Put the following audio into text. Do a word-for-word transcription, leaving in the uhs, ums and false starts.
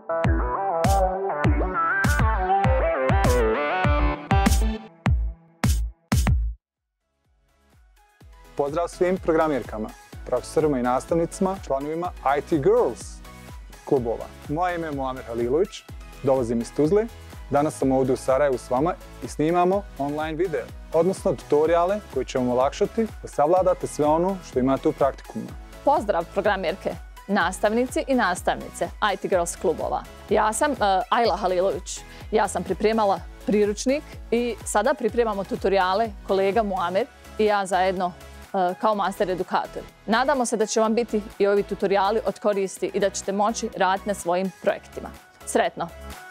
Pozdrav svim programirkama, profesorima i nastavnicima, članovima ITGirls klubova. Moje ime je Muamer Halilović, dolazim iz Tuzle. Danas sam ovdje u Sarajevu s vama i snimamo online video, odnosno tutoriale koji će vam olakšati da savladate sve ono što imate u praktikumu. Pozdrav programirke, nastavnici i nastavnice ITGirls klubova. Ja sam uh, Ajla Halilović. Ja sam pripremala priručnik i sada pripremamo tutoriale kolega Muamer i ja zajedno uh, kao master edukator. Nadamo se da će vam biti i ovi tutoriali od koristi i da ćete moći raditi na svojim projektima. Sretno!